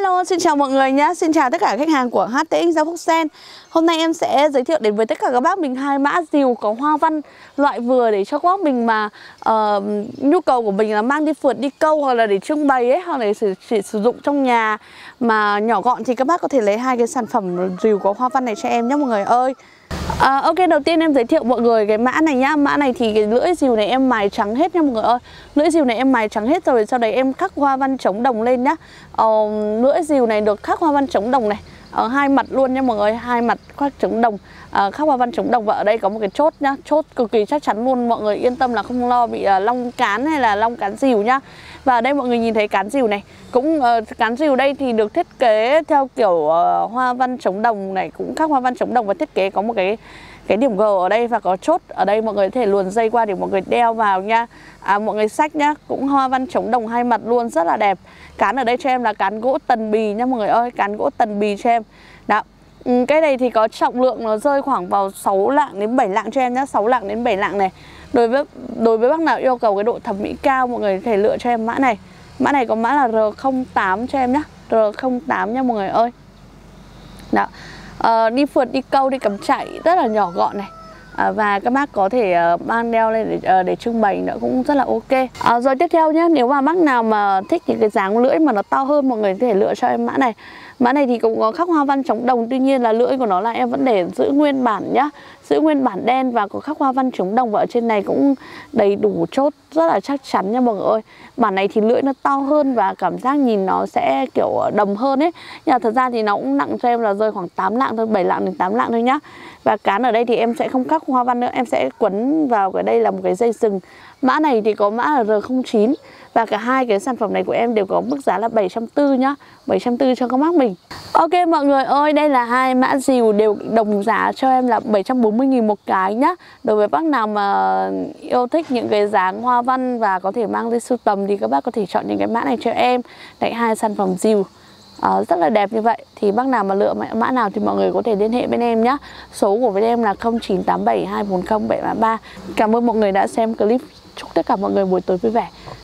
Hello, xin chào mọi người nhé. Xin chào tất cả khách hàng của HTX Giao Phúc Sen. Hôm nay em sẽ giới thiệu đến với tất cả các bác mình hai mã rìu có hoa văn loại vừa để cho các bác mình mà nhu cầu của mình là mang đi phượt, đi câu hoặc là để trưng bày ấy, hoặc là chỉ sử dụng trong nhà mà nhỏ gọn thì các bác có thể lấy hai cái sản phẩm rìu có hoa văn này cho em nhé mọi người ơi. Ok, đầu tiên em giới thiệu mọi người cái mã này nhá. Mã này thì cái lưỡi rìu này em mài trắng hết nha mọi người ơi. Lưỡi rìu này em mài trắng hết rồi, sau đấy em khắc hoa văn chống đồng lên nhá. Lưỡi rìu này được khắc hoa văn chống đồng này ở hai mặt luôn nha mọi người, hai mặt khắc chống đồng, khắc hoa văn chống đồng. Và ở đây có một cái chốt nhá, chốt cực kỳ chắc chắn luôn, mọi người yên tâm là không lo bị long cán hay là long cán rìu nhá. Và ở đây mọi người nhìn thấy cán rìu này cũng cán rìu đây thì được thiết kế theo kiểu hoa văn chống đồng này, cũng khắc hoa văn chống đồng và thiết kế có một cái điểm G ở đây và có chốt ở đây, mọi người có thể luồn dây qua để mọi người đeo vào nha. Mọi người xách nhá, cũng hoa văn chống đồng hai mặt luôn, rất là đẹp. Cán ở đây cho em là cán gỗ tần bì nha mọi người ơi, cán gỗ tần bì cho em. Đó. Cái này thì có trọng lượng nó rơi khoảng vào 6 lạng đến 7 lạng cho em nhá, 6 lạng đến 7 lạng này. Đối với bác nào yêu cầu cái độ thẩm mỹ cao, mọi người có thể lựa cho em mã này. Mã này có mã là R08 cho em nhá, R08 nha mọi người ơi. Đó. Đi phượt, đi câu, đi cắm trại rất là nhỏ gọn này. Và các bác có thể mang đeo lên để trưng bày nữa cũng rất là ok. Rồi tiếp theo nhé, nếu mà bác nào mà thích những cái dáng lưỡi mà nó to hơn, mọi người có thể lựa cho em mã này. Mã này thì cũng có khắc hoa văn chống đồng, tuy nhiên là lưỡi của nó là em vẫn để giữ nguyên bản nhá, giữ nguyên bản đen và có khắc hoa văn chống đồng, và ở trên này cũng đầy đủ chốt rất là chắc chắn nha mọi người ơi. Bản này thì lưỡi nó to hơn và cảm giác nhìn nó sẽ kiểu đồng hơn ấy, nhưng mà thật ra thì nó cũng nặng cho em là rơi khoảng 8 lạng thôi, 7 lạng đến 8 lạng thôi nhá. Và cán ở đây thì em sẽ không khắc hoa văn nữa, em sẽ quấn vào cái đây là một cái dây sừng. Mã này thì có mã là R09 và cả hai cái sản phẩm này của em đều có mức giá là 740 nhá, 740 cho các bác mình. Ok mọi người ơi, đây là hai mã rìu đều đồng giá cho em là 740.000 một cái nhá. Đối với bác nào mà yêu thích những cái dáng hoa văn và có thể mang đi sưu tầm thì các bác có thể chọn những cái mã này cho em. Đấy, hai sản phẩm rìu rất là đẹp như vậy. Thì bác nào mà lựa mã nào thì mọi người có thể liên hệ bên em nhé. Số của bên em là 0987 240 733. Cảm ơn mọi người đã xem clip. Chúc tất cả mọi người buổi tối vui vẻ.